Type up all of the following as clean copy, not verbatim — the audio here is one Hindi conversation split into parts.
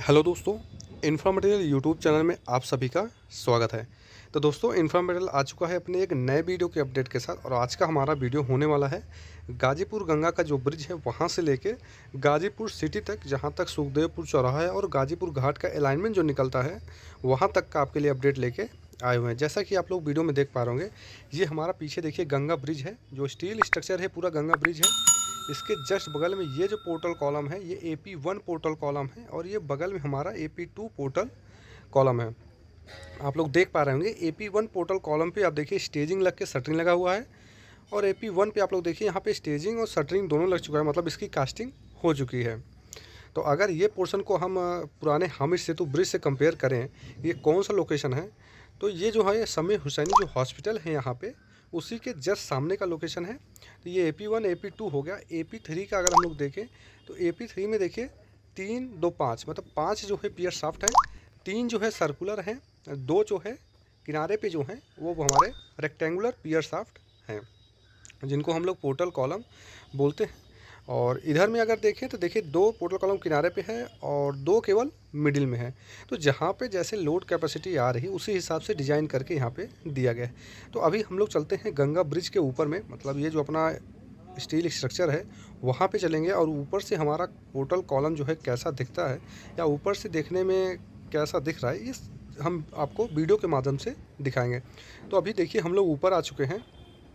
हेलो दोस्तों, इन्फ्रा मटेरियल यूट्यूब चैनल में आप सभी का स्वागत है। तो दोस्तों, इन्फ्रा मटेरियल आ चुका है अपने एक नए वीडियो के अपडेट के साथ। और आज का हमारा वीडियो होने वाला है गाजीपुर गंगा का जो ब्रिज है वहाँ से लेके गाजीपुर सिटी तक, जहाँ तक सुखदेवपुर चौराहा है और गाजीपुर घाट का अलाइनमेंट जो निकलता है वहाँ तक का आपके लिए अपडेट लेके आए हुए हैं। जैसा कि आप लोग वीडियो में देख पा रहे होंगे, ये हमारा पीछे देखिए गंगा ब्रिज है, जो स्टील स्ट्रक्चर है, पूरा गंगा ब्रिज है। इसके जस्ट बगल में ये जो पोर्टल कॉलम है, ये AP1 पोर्टल कॉलम है और ये बगल में हमारा AP2 पोर्टल कॉलम है। आप लोग देख पा रहे होंगे AP1 पोर्टल कॉलम पे आप देखिए स्टेजिंग लग के शटरिंग लगा हुआ है, और AP1 पे आप लोग देखिए यहाँ पे स्टेजिंग और शटरिंग दोनों लग चुका है, मतलब इसकी कास्टिंग हो चुकी है। तो अगर ये पोर्शन को हम पुराने हामिद सेतु ब्रिज से कंपेयर करें, ये कौन सा लोकेशन है, तो ये जो है समीर हुसैनी जो हॉस्पिटल है यहाँ पे, उसी के जस्ट सामने का लोकेशन है। तो ये AP1 AP2 हो गया। AP3 का अगर हम लोग देखें तो AP3 में देखिए 3 2 5, मतलब 5 जो है पियर शाफ्ट है, 3 जो है सर्कुलर हैं, 2 जो है किनारे पे जो हैं वो हमारे रेक्टेंगुलर पियर शाफ्ट हैं, जिनको हम लोग पोर्टल कॉलम बोलते हैं। और इधर में अगर देखें तो देखिए 2 पोर्टल कॉलम किनारे पे है और 2 केवल मिडिल में है। तो जहाँ पे जैसे लोड कैपेसिटी आ रही उसी हिसाब से डिज़ाइन करके यहाँ पे दिया गया है। तो अभी हम लोग चलते हैं गंगा ब्रिज के ऊपर में, मतलब ये जो अपना स्टील स्ट्रक्चर है वहाँ पे चलेंगे और ऊपर से हमारा पोर्टल कॉलम जो है कैसा दिखता है या ऊपर से देखने में कैसा दिख रहा है, इस हम आपको वीडियो के माध्यम से दिखाएँगे। तो अभी देखिए हम लोग ऊपर आ चुके हैं।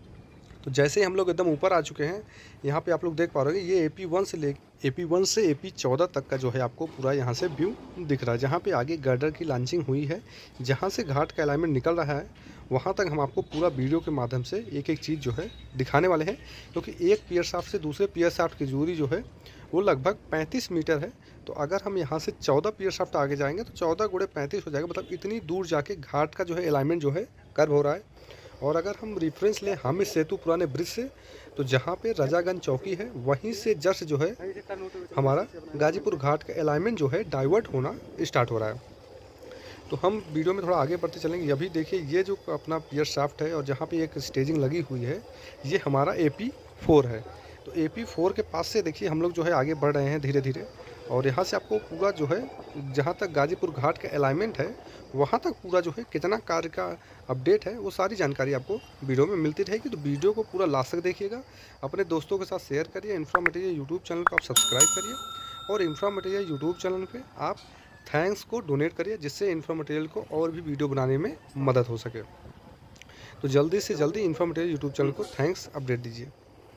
तो जैसे ही हम लोग एकदम ऊपर आ चुके हैं, यहाँ पे आप लोग देख पा रहे हो ये AP1 से AP14 तक का जो है आपको पूरा यहाँ से व्यू दिख रहा है। जहाँ पे आगे गर्डर की लॉन्चिंग हुई है, जहाँ से घाट का अलाइनमेंट निकल रहा है, वहाँ तक हम आपको पूरा वीडियो के माध्यम से एक एक चीज़ जो है दिखाने वाले हैं। क्योंकि एक पियर शाफ्ट से दूसरे पियर शाफ्ट की दूरी जो है वो लगभग 35 मीटर है। तो अगर हम यहाँ से 14 पियर शाफ्ट आगे जाएंगे तो 14 गुणे 35 हो जाएगा, मतलब इतनी दूर जाके घाट का जो है अलाइनमेंट जो है कर्व हो रहा है। और अगर हम रेफरेंस लें हामिद सेतु पुराने ब्रिज से, तो जहाँ पे रजागंज चौकी है वहीं से जस्ट जो है हमारा गाजीपुर घाट का अलाइनमेंट जो है डाइवर्ट होना स्टार्ट हो रहा है। तो हम वीडियो में थोड़ा आगे बढ़ते चलेंगे। अभी देखिए ये जो अपना पियर शाफ्ट है और जहाँ पे एक स्टेजिंग लगी हुई है, ये हमारा AP4 है। तो AP4 के पास से देखिए हम लोग जो है आगे बढ़ रहे हैं धीरे धीरे, और यहाँ से आपको पूरा जो है जहाँ तक गाजीपुर घाट का अलाइनमेंट है वहाँ तक पूरा जो है कितना कार्य का अपडेट है वो सारी जानकारी आपको वीडियो में मिलती रहेगी। तो वीडियो को पूरा लास्ट तक देखिएगा, अपने दोस्तों के साथ शेयर करिए। इन्फ्रा मटेरियल यूट्यूब चैनल को आप सब्सक्राइब करिए और इन्फ्रा मटेरियल यूट्यूब चैनल पे आप थैंक्स को डोनेट करिए, जिससे इन्फ्रा मटेरियल को और भी वीडियो बनाने में मदद हो सके। तो जल्दी से जल्दी इन्फ्रा मटेरियल यूट्यूब चैनल को थैंक्स अपडेट दीजिए।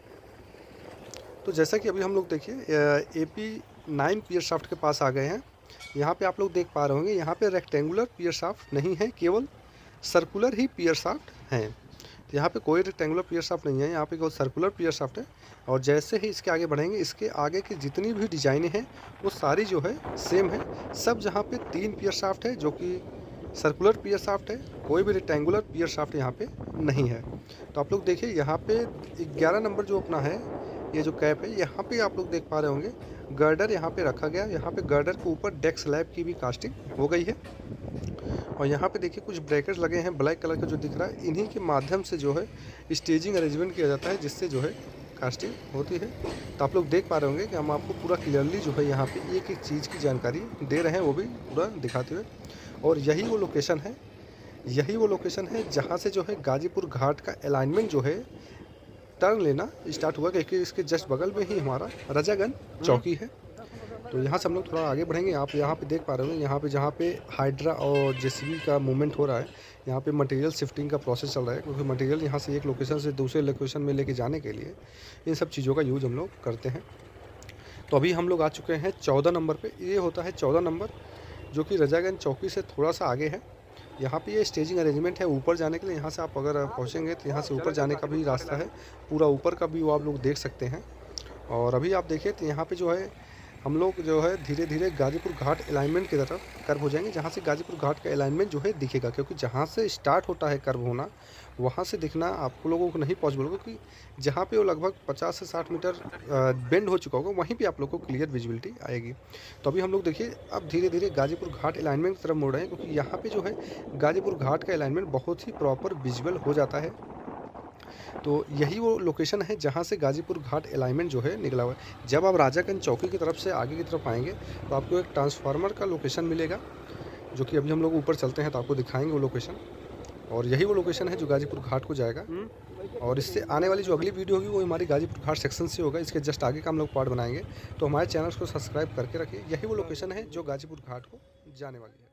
तो जैसा कि अभी हम लोग देखिए AP9 पियर शाफ्ट के पास आ गए हैं। यहाँ पे आप लोग देख पा रहे होंगे, यहाँ पे रेक्टेंगुलर पियर शाफ्ट नहीं है, केवल सर्कुलर ही पियर शाफ्ट हैं। तो यहाँ पे कोई रेक्टेंगुलर पियर शाफ्ट नहीं है, यहाँ पे केवल सर्कुलर पियर शाफ्ट है। और जैसे ही इसके आगे बढ़ेंगे, इसके आगे की जितनी भी डिजाइनें हैं वो सारी जो है सेम है। सब जहाँ पे 3 पियर शाफ्ट है जो कि सर्कुलर पियर शाफ्ट है, कोई भी रेक्टेंगुलर पियर शाफ्ट यहाँ पे नहीं है। तो आप लोग देखिए यहाँ पे 11 नंबर जो अपना है, ये जो कैप है, यहाँ पे आप लोग देख पा रहे होंगे गर्डर यहाँ पे रखा गया। यहाँ पे गर्डर के ऊपर डेक स्लैब की भी कास्टिंग हो गई है। और यहाँ पे देखिए कुछ ब्रैकेट्स लगे हैं ब्लैक कलर का जो दिख रहा है, इन्हीं के माध्यम से जो है स्टेजिंग अरेंजमेंट किया जाता है, जिससे जो है कास्टिंग होती है। तो आप लोग देख पा रहे होंगे कि हम आपको पूरा क्लियरली जो है यहाँ पे एक एक चीज़ की जानकारी दे रहे हैं, वो भी पूरा दिखाते हुए। और यही वो लोकेशन है जहाँ से जो है गाजीपुर घाट का अलाइनमेंट जो है टर्न लेना स्टार्ट हुआ, क्योंकि इसके जस्ट बगल में ही हमारा रजागंज चौकी है। तो यहाँ से हम लोग थोड़ा आगे बढ़ेंगे। आप यहाँ पे देख पा रहे होंगे, यहाँ पे जहाँ पे हाइड्रा और JCB का मूवमेंट हो रहा है, यहाँ पे मटेरियल शिफ्टिंग का प्रोसेस चल रहा है, क्योंकि मटेरियल यहाँ से एक लोकेशन से दूसरे लोकेशन में लेके जाने के लिए इन सब चीज़ों का यूज़ हम लोग करते हैं। तो अभी हम लोग आ चुके हैं 14 नंबर पर। ये होता है 14 नंबर, जो कि रजागंज चौकी से थोड़ा सा आगे है। यहाँ पे ये स्टेजिंग अरेंजमेंट है ऊपर जाने के लिए। यहाँ से आप अगर पहुँचेंगे तो यहाँ से ऊपर जाने का भी रास्ता है, पूरा ऊपर का भी वो आप लोग देख सकते हैं। और अभी आप देखिए तो यहाँ पे जो है हम लोग जो है धीरे धीरे गाजीपुर घाट अलाइनमेंट की तरफ कर्व हो जाएंगे, जहाँ से गाजीपुर घाट का अलाइनमेंट जो है दिखेगा। क्योंकि जहाँ से स्टार्ट होता है कर्व होना, वहाँ से दिखना आप लोगों को नहीं पॉसिबल होगा, क्योंकि जहाँ पे वो लगभग 50 से 60 मीटर बेंड हो चुका होगा, वहीं पे आप लोग को क्लियर विजिबिलिटी आएगी। तो अभी हम लोग देखिए अब धीरे धीरे गाजीपुर घाट अलाइनमेंट की तरफ मुड़ रहे हैं, क्योंकि यहाँ पर जो है गाजीपुर घाट का अलाइनमेंट बहुत ही प्रॉपर विजुअल हो जाता है। तो यही वो लोकेशन है जहाँ से गाजीपुर घाट अलाइनमेंट जो है निकला हुआ है। जब आप राजागंज चौकी की तरफ से आगे की तरफ आएंगे तो आपको एक ट्रांसफार्मर का लोकेशन मिलेगा, जो कि अभी हम लोग ऊपर चलते हैं तो आपको दिखाएंगे वो लोकेशन। और यही वो लोकेशन है जो गाजीपुर घाट को जाएगा। और इससे आने वाली जो अगली वीडियो होगी वो हमारी गाजीपुर घाट सेक्शन से होगा। इसके जस्ट आगे का हम लोग पार्ट बनाएंगे, तो हमारे चैनल को सब्सक्राइब करके रखिए। यही वो लोकेशन है जो गाजीपुर घाट को जाने वाली है।